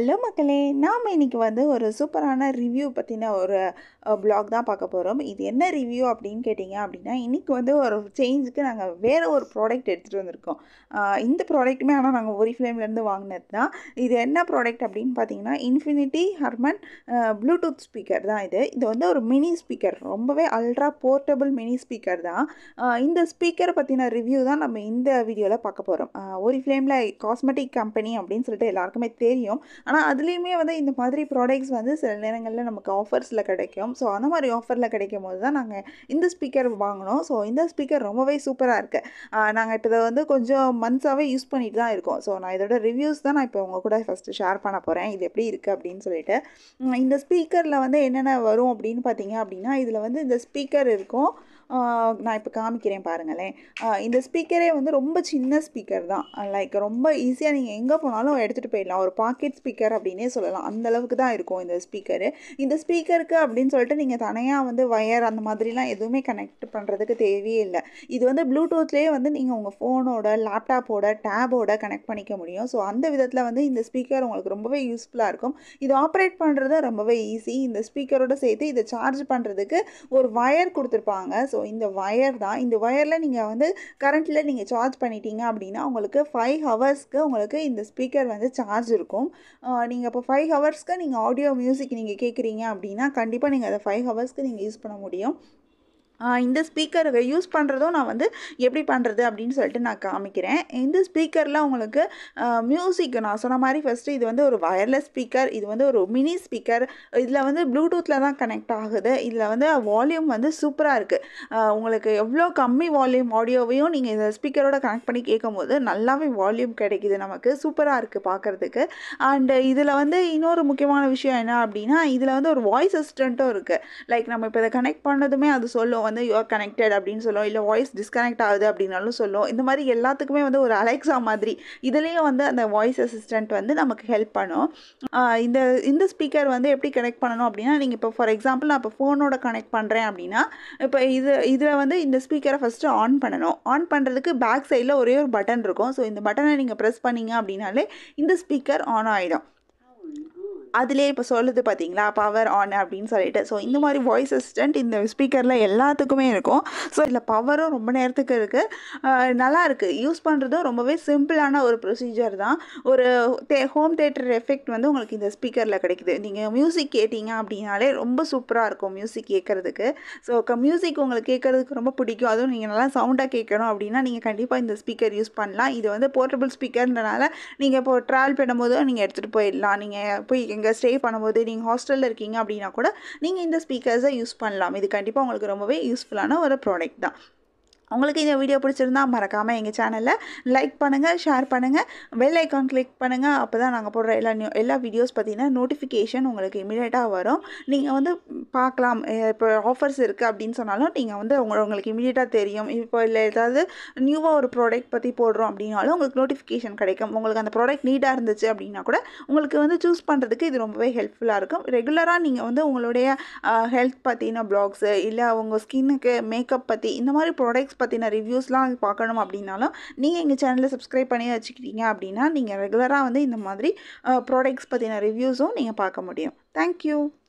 Hello மக்களே, நாம் இன்னைக்கு ஒரு சூப்பரான ரிவ்யூ பற்றின ஒரு ப்ளாக் தான் பார்க்க போகிறோம். இது என்ன ரிவ்யூ அப்படின்னு கேட்டிங்க அப்படின்னா, இன்றைக்கி ஒரு சேஞ்சுக்கு நாங்கள் வேறு ஒரு ப்ராடக்ட் எடுத்துகிட்டு வந்திருக்கோம். இந்த ப்ராடக்ட்டுமே ஆனால் நாங்கள் ஒரிஃப்ளேம்லேருந்து வாங்கினது தான். இது என்ன ப்ராடக்ட் அப்படின்னு பார்த்தீங்கன்னா, இன்ஃபினிட்டி ஹர்மன் ப்ளூடூத் ஸ்பீக்கர் தான் இது. இது ஒரு மினி ஸ்பீக்கர், ரொம்பவே அல்ட்ரா போர்ட்டபிள் மினி ஸ்பீக்கர் தான். இந்த ஸ்பீக்கரை பற்றின ரிவ்யூ தான் நம்ம இந்த வீடியோவில் பார்க்க போகிறோம். ஒரிஃப்ளேமில் காஸ்மெட்டிக் கம்பெனி அப்படின்னு சொல்லிட்டு எல்லாருக்குமே தெரியும். ஆனால் அதுலேயுமே இந்த மாதிரி ப்ராடக்ட்ஸ் சில நேரங்களில் நமக்கு ஆஃபர்ஸில் கிடைக்கும். ஸோ அந்த மாதிரி ஆஃபரில் கிடைக்கும் போது தான் நாங்கள் இந்த ஸ்பீக்கர் வாங்கினோம். ஸோ இந்த ஸ்பீக்கர் ரொம்பவே சூப்பராக இருக்குது. நாங்கள் இப்போ இதை கொஞ்சம் மந்த்ஸாகவே யூஸ் பண்ணிட்டு தான் இருக்கோம். ஸோ நான் இதோட ரிவ்யூஸ் தான் நான் இப்போ உங்கள் கூட ஃபஸ்ட்டு ஷேர் பண்ண போகிறேன். இது எப்படி இருக்குது அப்படின்னு சொல்லிட்டு. இந்த ஸ்பீக்கரில் என்னென்ன வரும் அப்படின்னு பார்த்தீங்க அப்படின்னா, இதில் இந்த ஸ்பீக்கர் இருக்கும். நான் இப்போ காமிக்கிறேன் பாருங்களேன். இந்த ஸ்பீக்கரே ரொம்ப சின்ன ஸ்பீக்கர் தான். லைக் ரொம்ப ஈஸியாக நீங்கள் எங்கே போனாலும் எடுத்துகிட்டு போயிடலாம். ஒரு பாக்கெட் ஸ்பீக்கர் அப்படின்னே சொல்லலாம். அந்தளவுக்கு தான் இருக்கும் இந்த ஸ்பீக்கரு. இந்த ஸ்பீக்கருக்கு அப்படின்னு சொல்லிட்டு நீங்கள் தனியாக வயர் அந்த மாதிரிலாம் எதுவுமே கனெக்ட் பண்ணுறதுக்கு தேவையே இல்லை. இது ப்ளூடூத்லேயே நீங்கள் உங்கள் ஃபோனோட, லேப்டாப்போட, டேபோட கனெக்ட் பண்ணிக்க முடியும். ஸோ அந்த விதத்தில் இந்த ஸ்பீக்கர் உங்களுக்கு ரொம்பவே யூஸ்ஃபுல்லாக இருக்கும். இது ஆப்ரேட் பண்ணுறது ரொம்பவே ஈஸி. இந்த ஸ்பீக்கரோட சேர்த்து இதை சார்ஜ் பண்ணுறதுக்கு ஒரு வயர் கொடுத்துருப்பாங்க. ஸோ இந்த வயர் தான். இந்த வயரில் நீங்கள் கரண்ட்டில் நீங்கள் சார்ஜ் பண்ணிட்டீங்க அப்படின்னா உங்களுக்கு 5 ஹவர்ஸ்க்கு உங்களுக்கு இந்த ஸ்பீக்கர் சார்ஜ் இருக்கும். நீங்கள் இப்போ 5 ஹவர்ஸ்க்கு நீங்கள் ஆடியோ மியூசிக் நீங்கள் கேட்குறீங்க அப்படின்னா கண்டிப்பாக நீங்கள் அதை 5 ஹவர்ஸ்க்கு நீங்கள் யூஸ் பண்ண முடியும். இந்த ஸ்பீக்கரை யூஸ் பண்ணுறதும் நான் எப்படி பண்ணுறது அப்படின்னு சொல்லிட்டு நான் காமிக்கிறேன். இந்த ஸ்பீக்கரில் உங்களுக்கு மியூசிக் நான் சொன்ன மாதிரி ஃபஸ்ட்டு இது ஒரு வயர்லெஸ் ஸ்பீக்கர். இது ஒரு மினி ஸ்பீக்கர். இதில் ப்ளூடூத்தில் தான் கனெக்ட் ஆகுது. இதில் வால்யூம் சூப்பராக இருக்குது. உங்களுக்கு எவ்வளோ கம்மி வால்யூம் ஆடியோவையும் நீங்கள் இந்த ஸ்பீக்கரோட கனெக்ட் பண்ணி கேட்கும் போது நல்லாவே வால்யூம் கிடைக்கிது. நமக்கு சூப்பராக இருக்குது பார்க்குறதுக்கு. அண்டு இதில் இன்னொரு முக்கியமான விஷயம் என்ன அப்படின்னா, இதில் ஒரு வாய்ஸ் அசிஸ்டண்ட்டும் இருக்குது. லைக் நம்ம இப்போ இதை கனெக்ட் பண்ணதுமே அது சொல்லும் யூ ஆர் கனெக்டட் அப்படின்னு சொல்லும். இல்லை வாய்ஸ் டிஸ்கனெக்ட் ஆகுது அப்படின்னாலும் சொல்லும். இந்த மாதிரி எல்லாத்துக்குமே ஒரு அலெக்ஸா மாதிரி இதுலேயும் அந்த வாய்ஸ் அசிஸ்டண்ட் நமக்கு ஹெல்ப் பண்ணும். இந்த ஸ்பீக்கர் எப்படி கனெக்ட் பண்ணணும் அப்படின்னா, நீங்கள் இப்போ ஃபார் எக்ஸாம்பிள் நான் இப்போ ஃபோனோட கனெக்ட் பண்ணுறேன் அப்படின்னா, இப்போ இதில் இந்த ஸ்பீக்கரை ஃபஸ்ட்டு ஆன் பண்ணணும். ஆன் பண்ணுறதுக்கு பேக் சைடில் ஒரே ஒரு பட்டன் இருக்கும். ஸோ இந்த பட்டனை நீங்கள் ப்ரெஸ் பண்ணிங்க அப்படின்னாலே இந்த ஸ்பீக்கர் ஆன் ஆகிடும். அதிலே இப்போ சொல்லுது பார்த்தீங்களா, பவர் ஆன் அப்படின்னு சொல்லிட்டு. ஸோ இந்த மாதிரி வாய்ஸ் அசிஸ்டண்ட் இந்த ஸ்பீக்கரில் எல்லாத்துக்குமே இருக்கும். ஸோ இதில் பவரும் ரொம்ப நேரத்துக்கு இருக்குது. நல்லா இருக்குது. யூஸ் பண்ணுறதும் ரொம்பவே சிம்பிளான ஒரு ப்ரொசீஜர் தான். ஒரு ஹோம் தேட்டர் எஃபெக்ட் உங்களுக்கு இந்த ஸ்பீக்கரில் கிடைக்குது. நீங்கள் மியூசிக் கேட்டிங்க அப்படின்னாலே ரொம்ப சூப்பராக இருக்கும் மியூசிக் கேட்குறதுக்கு. ஸோ மியூசிக் உங்களுக்கு கேட்குறதுக்கு ரொம்ப பிடிக்கும். அதுவும் நீங்கள் நல்லா சவுண்டாக கேட்கணும் அப்படின்னா நீங்கள் கண்டிப்பாக இந்த ஸ்பீக்கர் யூஸ் பண்ணலாம். இது போர்ட்டபிள் ஸ்பீக்கர்ன்றனால நீங்கள் இப்போ ட்ராவல் பண்ணும்போது நீங்கள் எடுத்துகிட்டு போயிடலாம். நீங்கள் போய் எங்கே ஸ்டே பண்ணும்போது நீங்கள் ஹாஸ்டலில் இருக்கீங்க அப்படின்னா கூட நீங்கள் இந்த ஸ்பீக்கர்ஸை யூஸ் பண்ணலாம். இது கண்டிப்பாக உங்களுக்கு ரொம்பவே யூஸ்ஃபுல்லான ஒரு ப்ராடக்ட் தான். உங்களுக்கு இந்த வீடியோ பிடிச்சிருந்தா மறக்காமல் எங்கள் சேனலில் லைக் பண்ணுங்கள், ஷேர் பண்ணுங்கள், பெல் ஐக்கான் கிளிக் பண்ணுங்கள். அப்போ தான் நாங்கள் போடுற எல்லா வீடியோஸ் பார்த்தீங்கன்னா நோட்டிஃபிகேஷன் உங்களுக்கு இமீடியட்டாக வரும். நீங்கள் பார்க்கலாம். இப்போ ஆஃபர்ஸ் இருக்குது அப்படின்னு சொன்னாலும் நீங்கள் உங்களுக்கு இமீடியட்டாக தெரியும். இப்போ இல்லை ஏதாவது நியூவாக ஒரு ப்ராடக்ட் பற்றி போடுறோம் அப்படின்னாலும் உங்களுக்கு நோட்டிஃபிகேஷன் கிடைக்கும். உங்களுக்கு அந்த ப்ராடக்ட் நீடாக இருந்துச்சு அப்படின்னா கூட உங்களுக்கு சூஸ் பண்ணுறதுக்கு இது ரொம்பவே ஹெல்ப்ஃபுல்லாக இருக்கும். ரெகுலராக நீங்கள் உங்களுடைய ஹெல்த் பற்றின ப்ளாக்ஸு, இல்லை உங்கள் ஸ்கின்னுக்கு மேக்கப் பற்றி இந்த மாதிரி ப்ராடக்ட்ஸ் பற்றின ரிவ்யூஸ்லாம் பார்க்கணும் அப்படின்னாலும் நீங்கள் எங்கள் சேனலில் சப்ஸ்கிரைப் பண்ணி வச்சுக்கிட்டீங்க அப்படின்னா நீங்கள் ரெகுலராக இந்த மாதிரி ப்ராடக்ட்ஸ் பற்றின ரிவ்யூஸும் நீங்கள் பார்க்க முடியும். தேங்க்யூ.